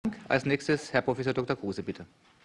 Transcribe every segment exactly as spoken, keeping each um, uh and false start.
Als nächstes Herr Professor Doktor Kruse, bitte.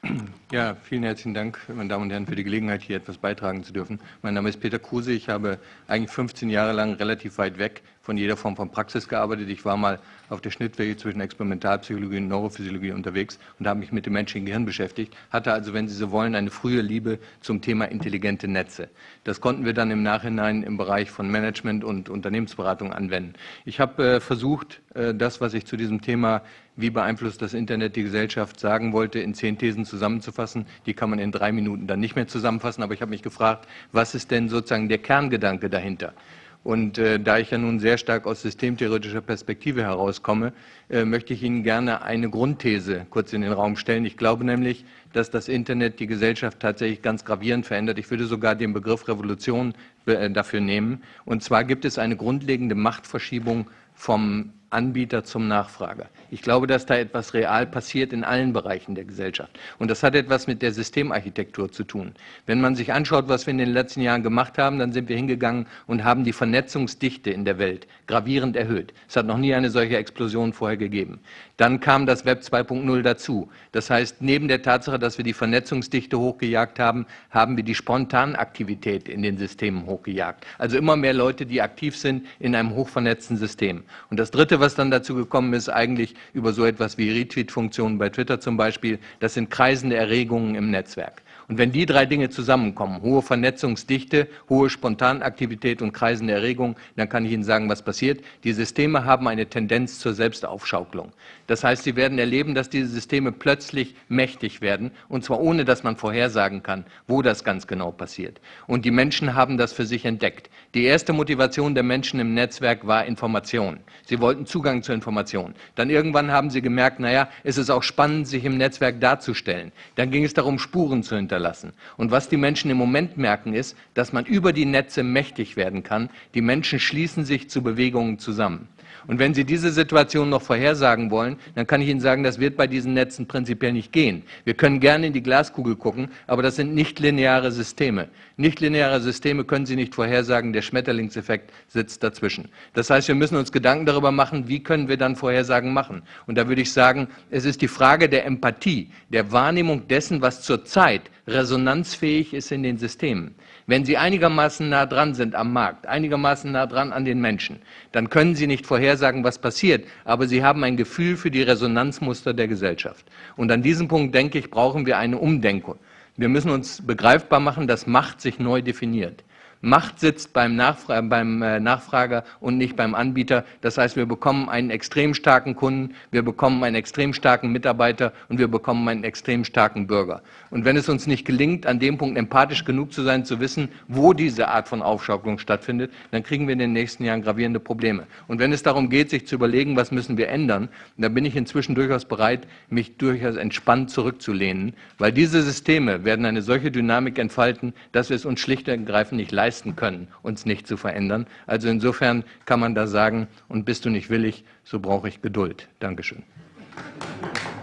Ja, vielen herzlichen Dank, meine Damen und Herren, für die Gelegenheit, hier etwas beitragen zu dürfen. Mein Name ist Peter Kruse. Ich habe eigentlich fünfzehn Jahre lang relativ weit weg von jeder Form von Praxis gearbeitet. Ich war mal auf der Schnittwege zwischen Experimentalpsychologie und Neurophysiologie unterwegs und habe mich mit dem menschlichen Gehirn beschäftigt, hatte also, wenn Sie so wollen, eine frühe Liebe zum Thema intelligente Netze. Das konnten wir dann im Nachhinein im Bereich von Management und Unternehmensberatung anwenden. Ich habe äh, versucht, äh, das, was ich zu diesem Thema wie beeinflusst das Internet die Gesellschaft sagen wollte, in zehn Thesen zusammenzufassen. Die kann man in drei Minuten dann nicht mehr zusammenfassen, aber ich habe mich gefragt, was ist denn sozusagen der Kerngedanke dahinter? Und äh, da ich ja nun sehr stark aus systemtheoretischer Perspektive herauskomme, äh, möchte ich Ihnen gerne eine Grundthese kurz in den Raum stellen. Ich glaube nämlich, dass das Internet die Gesellschaft tatsächlich ganz gravierend verändert. Ich würde sogar den Begriff Revolution äh, dafür nehmen. Und zwar gibt es eine grundlegende Machtverschiebung vom Anbieter zum Nachfrager. Ich glaube, dass da etwas real passiert in allen Bereichen der Gesellschaft. Und das hat etwas mit der Systemarchitektur zu tun. Wenn man sich anschaut, was wir in den letzten Jahren gemacht haben, dann sind wir hingegangen und haben die Vernetzungsdichte in der Welt gravierend erhöht. Es hat noch nie eine solche Explosion vorher gegeben. Dann kam das Web zwei Punkt null dazu. Das heißt, neben der Tatsache, dass wir die Vernetzungsdichte hochgejagt haben, haben wir die Spontanaktivität in den Systemen hochgejagt. Also immer mehr Leute, die aktiv sind in einem hochvernetzten System. Und das Dritte, was dann dazu gekommen ist, eigentlich über so etwas wie Retweet-Funktionen bei Twitter zum Beispiel, das sind kreisende Erregungen im Netzwerk. Und wenn die drei Dinge zusammenkommen, hohe Vernetzungsdichte, hohe Spontanaktivität und kreisende Erregung, dann kann ich Ihnen sagen, was passiert. Die Systeme haben eine Tendenz zur Selbstaufschaukelung. Das heißt, Sie werden erleben, dass diese Systeme plötzlich mächtig werden, und zwar ohne, dass man vorhersagen kann, wo das ganz genau passiert. Und die Menschen haben das für sich entdeckt. Die erste Motivation der Menschen im Netzwerk war Information. Sie wollten Zugang zur Information. Dann irgendwann haben sie gemerkt, naja, es ist auch spannend, sich im Netzwerk darzustellen. Dann ging es darum, Spuren zu hinterlassen. Und was die Menschen im Moment merken, ist, dass man über die Netze mächtig werden kann. Die Menschen schließen sich zu Bewegungen zusammen. Und wenn Sie diese Situation noch vorhersagen wollen, dann kann ich Ihnen sagen, das wird bei diesen Netzen prinzipiell nicht gehen. Wir können gerne in die Glaskugel gucken, aber das sind nichtlineare Systeme. Nichtlineare Systeme können Sie nicht vorhersagen, der Schmetterlingseffekt sitzt dazwischen. Das heißt, wir müssen uns Gedanken darüber machen, wie können wir dann Vorhersagen machen. Und da würde ich sagen, es ist die Frage der Empathie, der Wahrnehmung dessen, was zurzeit resonanzfähig ist in den Systemen. Wenn Sie einigermaßen nah dran sind am Markt, einigermaßen nah dran an den Menschen, dann können Sie nicht vorhersagen, was passiert, aber Sie haben ein Gefühl für die Resonanzmuster der Gesellschaft. Und an diesem Punkt, denke ich, brauchen wir eine Umdenkung. Wir müssen uns begreifbar machen, dass Macht sich neu definiert. Macht sitzt beim, Nachfra beim äh, Nachfrager und nicht beim Anbieter. Das heißt, wir bekommen einen extrem starken Kunden, wir bekommen einen extrem starken Mitarbeiter und wir bekommen einen extrem starken Bürger. Und wenn es uns nicht gelingt, an dem Punkt empathisch genug zu sein, zu wissen, wo diese Art von Aufschaukelung stattfindet, dann kriegen wir in den nächsten Jahren gravierende Probleme. Und wenn es darum geht, sich zu überlegen, was müssen wir ändern, dann bin ich inzwischen durchaus bereit, mich durchaus entspannt zurückzulehnen, weil diese Systeme werden eine solche Dynamik entfalten, dass wir es uns schlicht und ergreifend nicht leisten können, uns nicht zu verändern. Also insofern kann man da sagen, und bist du nicht willig, so brauche ich Geduld. Dankeschön.